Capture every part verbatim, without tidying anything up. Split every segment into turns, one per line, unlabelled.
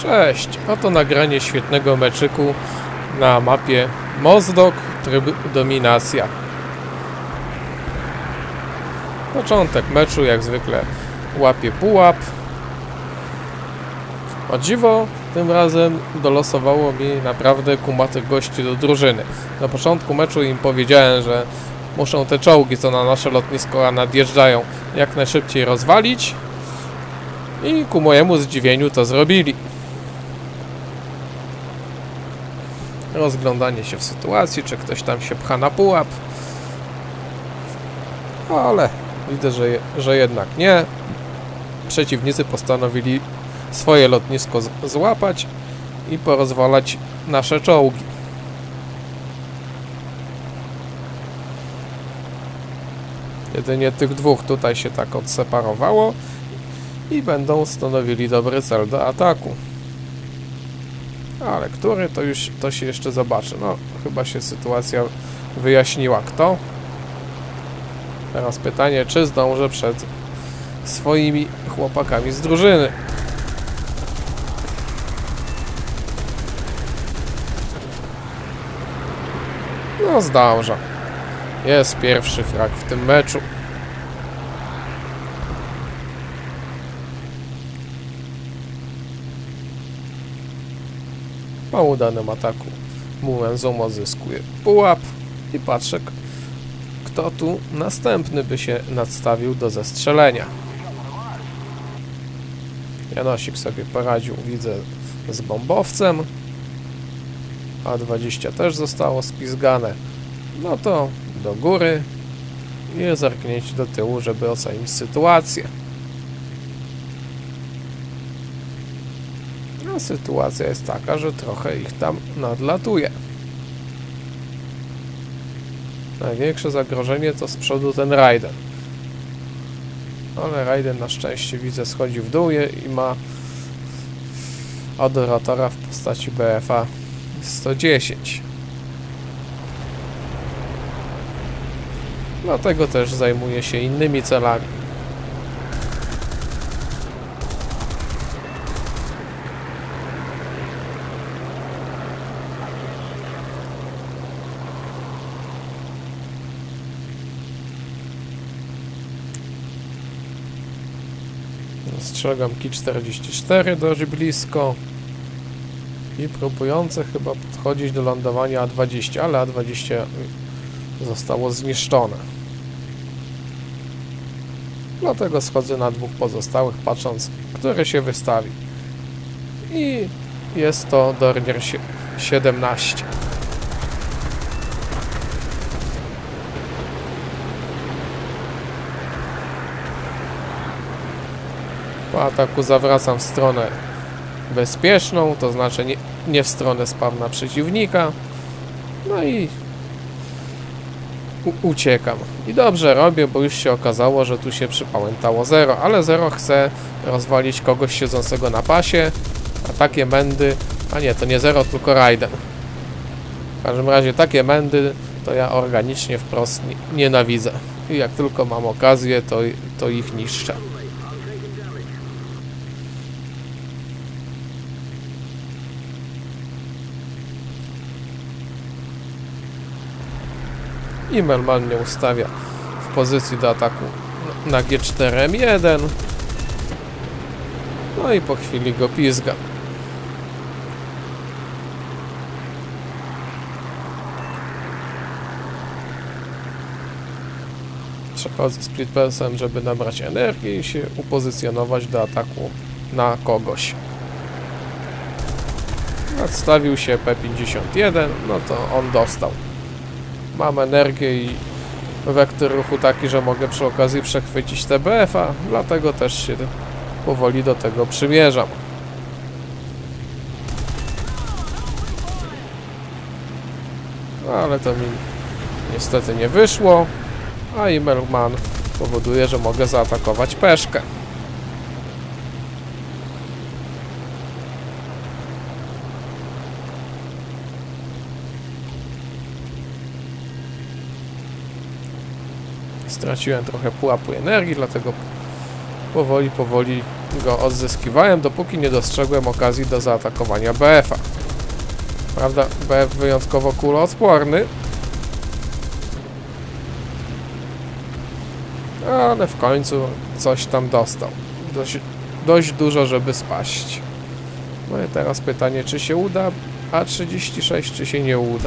Cześć, oto nagranie świetnego meczyku na mapie Mozdok, tryb dominacja. Początek meczu jak zwykle łapie pułap. O dziwo, tym razem dolosowało mi naprawdę kumatych gości do drużyny. Na początku meczu im powiedziałem, że muszą te czołgi, co na nasze lotnisko nadjeżdżają, jak najszybciej rozwalić. I ku mojemu zdziwieniu to zrobili. Rozglądanie się w sytuacji, czy ktoś tam się pcha na pułap. Ale widzę, że, je, że jednak nie. Przeciwnicy postanowili swoje lotnisko z, złapać i porozwalać nasze czołgi. Jedynie tych dwóch tutaj się tak odseparowało i będą stanowili dobry cel do ataku. Ale który, to już to się jeszcze zobaczy. No, chyba się sytuacja wyjaśniła, kto. Teraz pytanie, czy zdążę przed swoimi chłopakami z drużyny. No, zdążę. Jest pierwszy frag w tym meczu. Po udanym ataku Muenzum zyskuje pułap i patrzę, kto tu następny by się nadstawił do zestrzelenia. Janosik sobie poradził, widzę, z bombowcem. A dwadzieścia też zostało spizgane. No to do góry i zerknięcie do tyłu, żeby ocenić sytuację. A sytuacja jest taka, że trochę ich tam nadlatuje. Największe zagrożenie to z przodu ten Raiden. Ale Raiden na szczęście, widzę, schodzi w dół i ma adoratora w postaci B F A sto dziesięć. Dlatego też zajmuje się innymi celami. Strzegam Ki czterdzieści cztery dość blisko i próbujące chyba podchodzić do lądowania A dwadzieścia, ale A dwadzieścia zostało zniszczone. Dlatego schodzę na dwóch pozostałych, patrząc, który się wystawi. I jest to Dornier siedemnaście. Po ataku zawracam w stronę bezpieczną, to znaczy nie, nie w stronę spawna przeciwnika. No i u, uciekam. I dobrze robię, bo już się okazało, że tu się przypałętało Zero, ale Zero chce rozwalić kogoś siedzącego na pasie, a takie mędy... A nie, to nie Zero, tylko Raiden. W każdym razie takie mędy to ja organicznie wprost nienawidzę. I jak tylko mam okazję, to, to ich niszczę. I Melman mnie ustawia w pozycji do ataku na G cztery M jeden. No i po chwili go pizga. Przechodzę splitpersem, żeby nabrać energii i się upozycjonować do ataku na kogoś. Nadstawił się P pięćdziesiąt jeden, no to on dostał. Mam energię i wektor ruchu taki, że mogę przy okazji przechwycić T B F a, dlatego też się powoli do tego przymierzam. Ale to mi niestety nie wyszło, a Immelman powoduje, że mogę zaatakować peszkę. Straciłem trochę pułapu energii, dlatego powoli, powoli go odzyskiwałem, dopóki nie dostrzegłem okazji do zaatakowania B F a. Prawda, B F wyjątkowo kuloodporny, ale w końcu coś tam dostał. Dość, dość dużo, żeby spaść. No i teraz pytanie, czy się uda A trzydzieści sześć, czy się nie uda.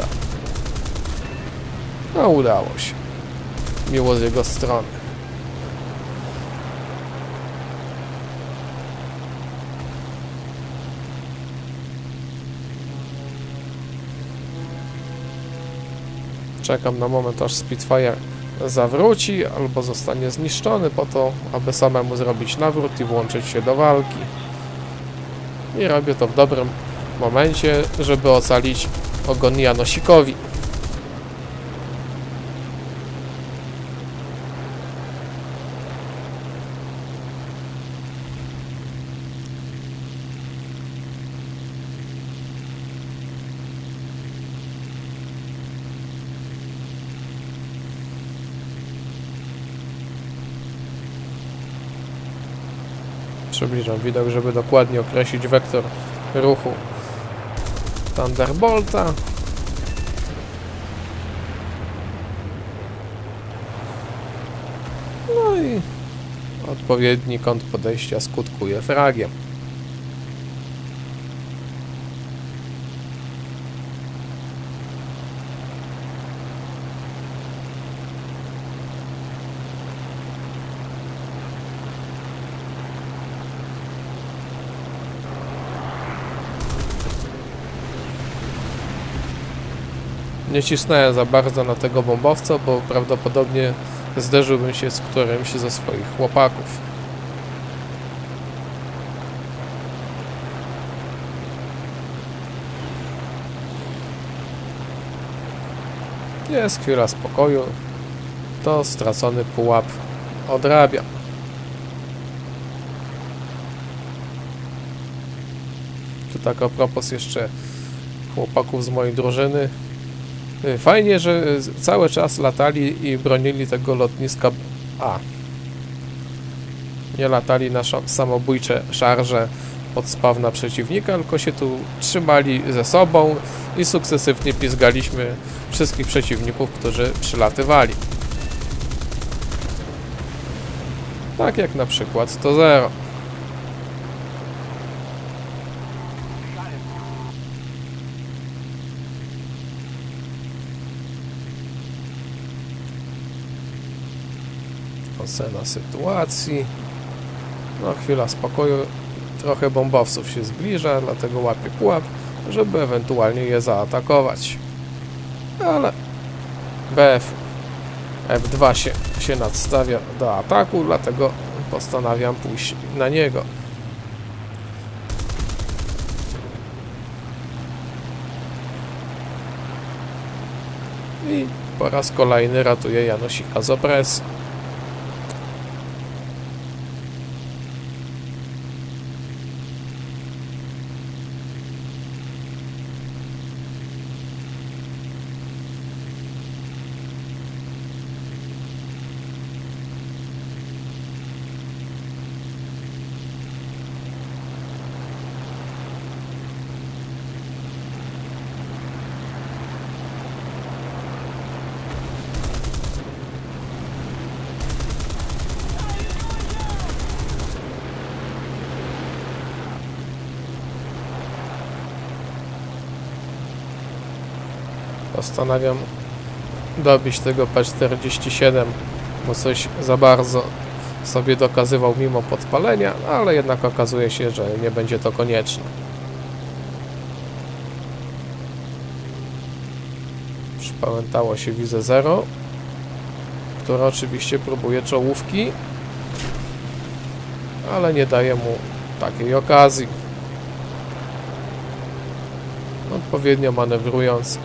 No, udało się. Miło z jego strony. Czekam na moment, aż Spitfire zawróci albo zostanie zniszczony po to, aby samemu zrobić nawrót i włączyć się do walki. I robię to w dobrym momencie, żeby ocalić ogon Janosikowi. Przybliżam widok, żeby dokładnie określić wektor ruchu Thunderbolta. No i odpowiedni kąt podejścia skutkuje fragiem. Nie cisnąłem za bardzo na tego bombowca, bo prawdopodobnie zderzyłbym się z którymś ze swoich chłopaków. Jest chwila spokoju, to stracony pułap odrabia. Tu tak a propos jeszcze chłopaków z mojej drużyny. Fajnie, że cały czas latali i bronili tego lotniska A. Nie latali na samobójcze szarże pod spawna przeciwnika, tylko się tu trzymali ze sobą i sukcesywnie pizgaliśmy wszystkich przeciwników, którzy przylatywali. Tak jak na przykład to Zero. Ocena sytuacji. No, chwila spokoju. Trochę bombowców się zbliża, dlatego łapię pułap, żeby ewentualnie je zaatakować. Ale B F F dwa się, się nadstawia do ataku, dlatego postanawiam pójść na niego. I po raz kolejny ratuję Janosika z opresji. Postanawiam dobić tego P czterdzieści siedem, bo coś za bardzo sobie dokazywał mimo podpalenia, ale jednak okazuje się, że nie będzie to konieczne. Przypamiętało się, widzę Zero, które oczywiście próbuje czołówki, ale nie daje mu takiej okazji. Odpowiednio manewrując,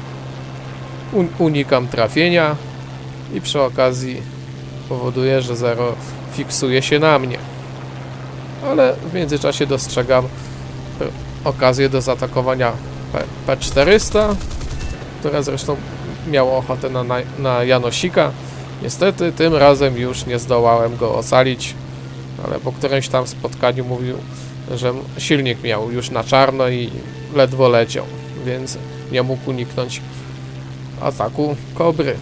unikam trafienia i przy okazji powoduje, że Zero fiksuje się na mnie. Ale w międzyczasie dostrzegam okazję do zaatakowania P czterysta, które zresztą miało ochotę na, na, na Janosika. Niestety tym razem już nie zdołałem go ocalić, ale po którymś tam spotkaniu mówił, że silnik miał już na czarno i ledwo leciał, więc nie mógł uniknąć ataku Kobry.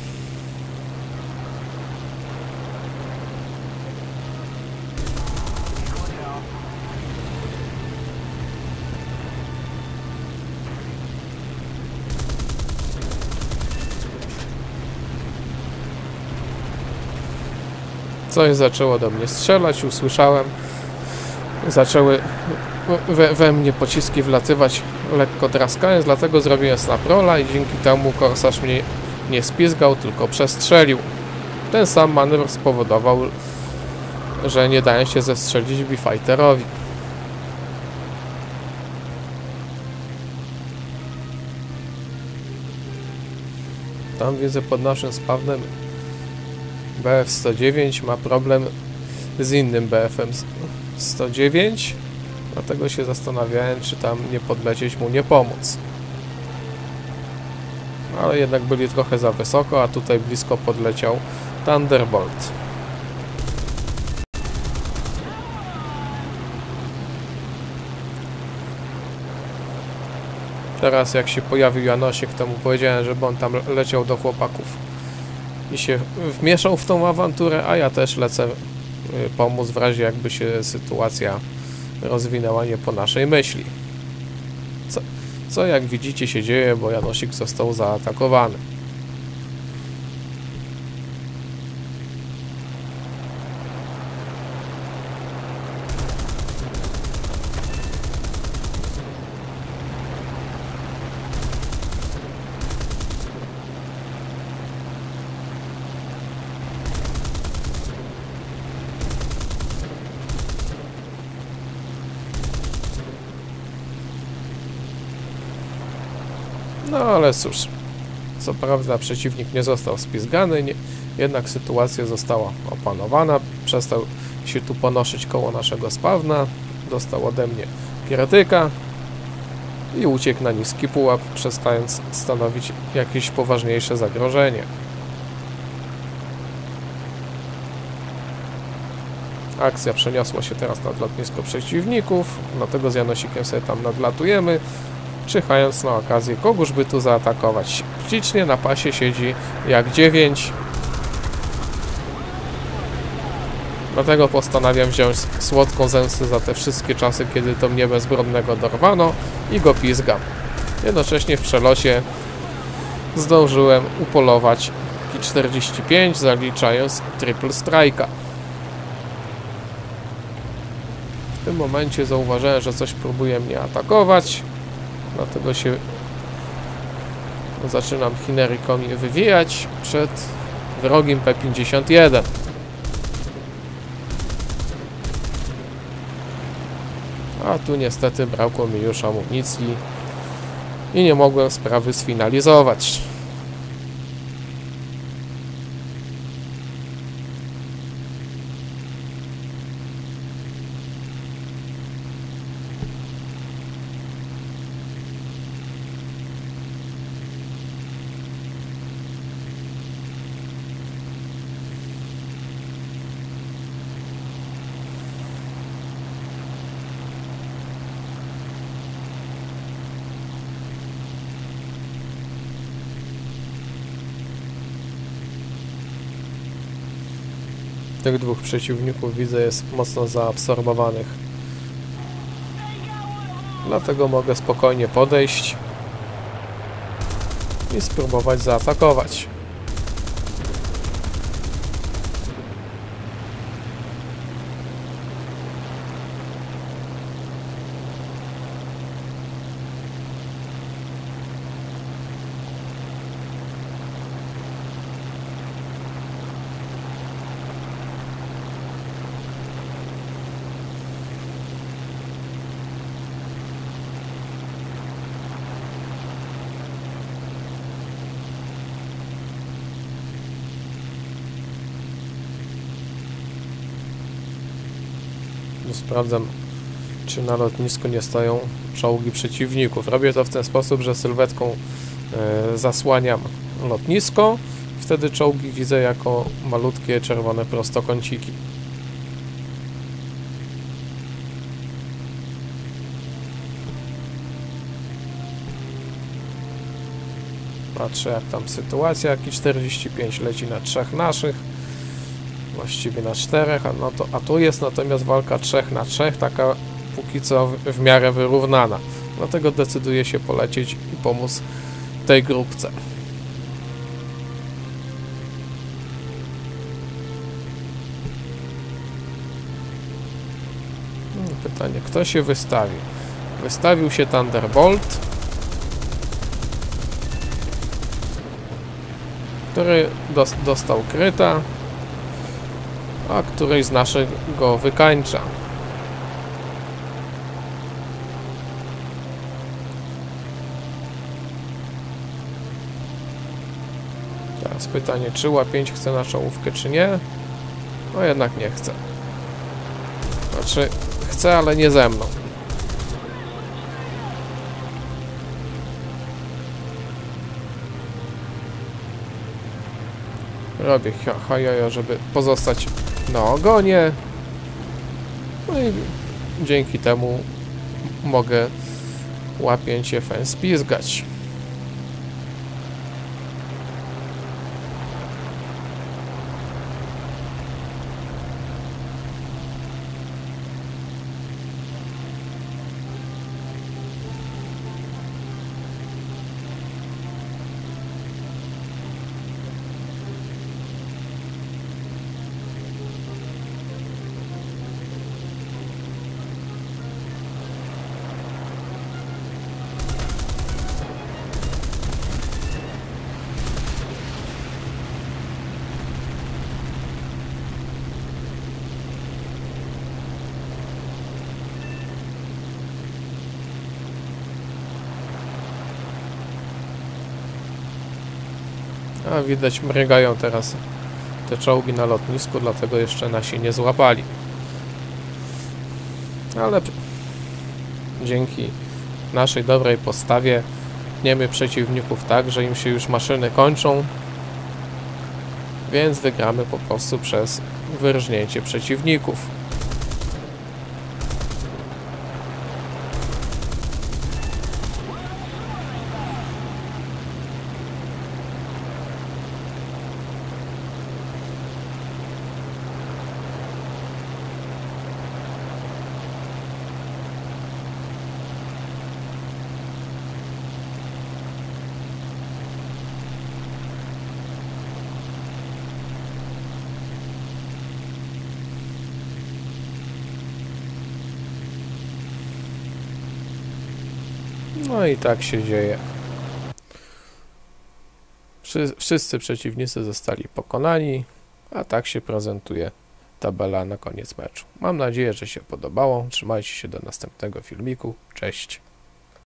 Coś zaczęło do mnie strzelać, usłyszałem, zaczęły we, we mnie pociski wlatywać, lekko draskając, dlatego zrobiłem snaprola i dzięki temu korsarz mnie nie spizgał, tylko przestrzelił. Ten sam manewr spowodował, że nie dałem się zestrzelić B-Fighterowi. Tam widzę pod naszym spawnem B F sto dziewięć ma problem z innym B F em sto dziewięć, dlatego się zastanawiałem, czy tam nie podlecieć mu, nie pomóc. Ale jednak byli trochę za wysoko, a tutaj blisko podleciał Thunderbolt. Teraz jak się pojawił Janosik, to mu powiedziałem, żeby on tam leciał do chłopaków i się wmieszał w tą awanturę, a ja też lecę pomóc w razie jakby się sytuacja rozwinęła nie po naszej myśli. Co, co jak widzicie się dzieje, bo Janosik został zaatakowany. No ale cóż, co prawda przeciwnik nie został spizgany, nie, jednak sytuacja została opanowana, przestał się tu ponoszyć koło naszego spawna, dostał ode mnie piratyka i uciekł na niski pułap, przestając stanowić jakieś poważniejsze zagrożenie. Akcja przeniosła się teraz nad lotnisko przeciwników, dlatego z Janosikiem sobie tam nadlatujemy, czyhając na okazję, kogóż by tu zaatakować. Ślicznie na pasie siedzi jak dziewięć. Dlatego postanawiam wziąć słodką zemstę za te wszystkie czasy, kiedy to mnie bezbronnego dorwano i go pizgam. Jednocześnie w przelocie zdążyłem upolować Ki czterdzieści pięć, zaliczając triple strike'a. W tym momencie zauważyłem, że coś próbuje mnie atakować. Dlatego się zaczynam chinerikami wywijać przed wrogim P pięćdziesiąt jeden. A tu niestety brakło mi już amunicji i nie mogłem sprawy sfinalizować. Tych dwóch przeciwników widzę jest mocno zaabsorbowanych. Dlatego mogę spokojnie podejść i spróbować zaatakować. Sprawdzam, czy na lotnisku nie stoją czołgi przeciwników. Robię to w ten sposób, że sylwetką e, zasłaniam lotnisko. Wtedy czołgi widzę jako malutkie czerwone prostokąciki. Patrzę jak tam sytuacja, jaki czterdzieści pięć leci na trzech naszych, właściwie na czterech, a, no to, a tu jest natomiast walka trzech na trzech, taka póki co w, w miarę wyrównana. Dlatego decyduję się polecieć i pomóc tej grupce. Pytanie, kto się wystawi? Wystawił się Thunderbolt, który dos dostał kryta, a któryś z naszych go wykańcza. Teraz pytanie, czy ła pięć chce na czołówkę, czy nie? No jednak nie chce. Znaczy, chce, ale nie ze mną. Robię hajojo, żeby pozostać na ogonie. No i dzięki temu mogę łapięcie F N spizgać. A widać, mrygają teraz te czołgi na lotnisku, dlatego jeszcze nasi nie złapali. Ale dzięki naszej dobrej postawie tniemy przeciwników tak, że im się już maszyny kończą, więc wygramy po prostu przez wyrżnięcie przeciwników. No i tak się dzieje. Wszy- wszyscy przeciwnicy zostali pokonani, a tak się prezentuje tabela na koniec meczu. Mam nadzieję, że się podobało. Trzymajcie się do następnego filmiku. Cześć.